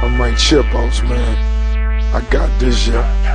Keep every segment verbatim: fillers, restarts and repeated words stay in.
I'm right chip outs, man. I got this, yeah.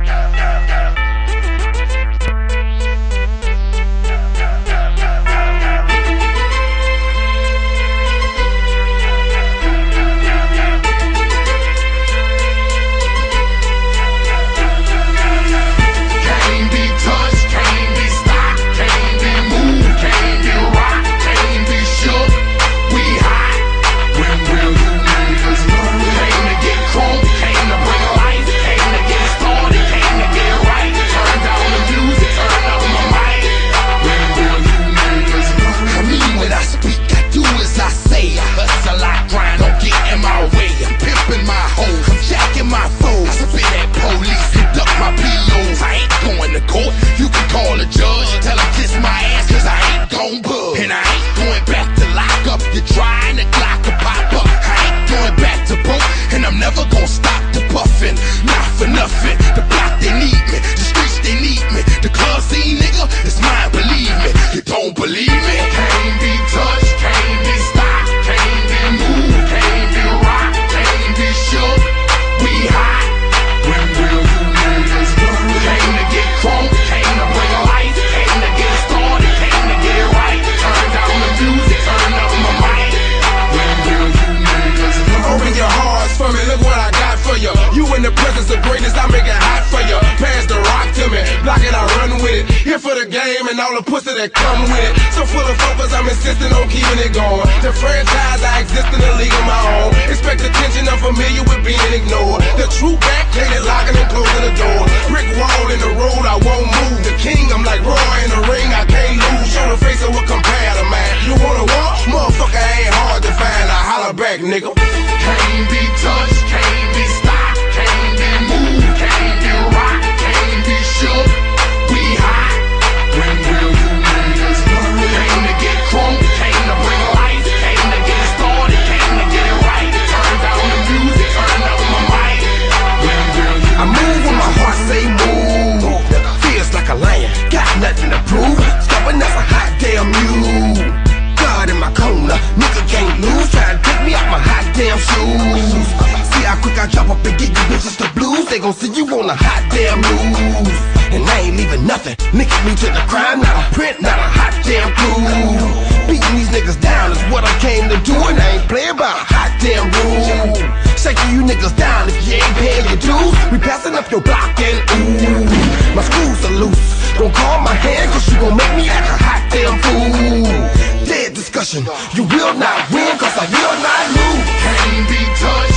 In the presence of greatness, I make it hot for you. Pass the rock to me, block it, I run with it. Here for the game and all the pussy that come with it. So full of focus, I'm insisting on keeping it going. The franchise, I exist in a league of my own. Expect attention, I'm familiar with being ignored. The true back, hated locking and closing the door. Brick wall in the road, I won't move. The king, I'm like Roy in the ring, I can't lose. Show the face of what compare to man. You wanna walk? Motherfucker ain't hard to find. I holler back, nigga. Can't be touched, can't be stopped, can't be moved, can't be rocked, can't be shook. We hot. When will you niggas learn? Came to get crunk, came to bring life, came to get started, came to get it right. Turn down the music, turn up my mic. When will you I move when my heart say move. Feels like a lion, got nothing to prove. Stubborn as a hot damn mule. God in my corner, nigga can't lose. Try to take me out my hot damn shoes. See how quick I drop up and get you bitches the blues. They gon' see you on a hot damn news. And I ain't leaving nothing, linking me to the crime. Not a print, not a hot damn clue. Beating these niggas down is what I came to do. And I ain't playing by a hot damn rule. Shaking you niggas down if you ain't paying your dues. We passing up your block and ooh, my screws are loose. Don't call my hand cause you gon' make me act a hot damn fool. Dead discussion, you will not win cause I will not lose. can't be touched?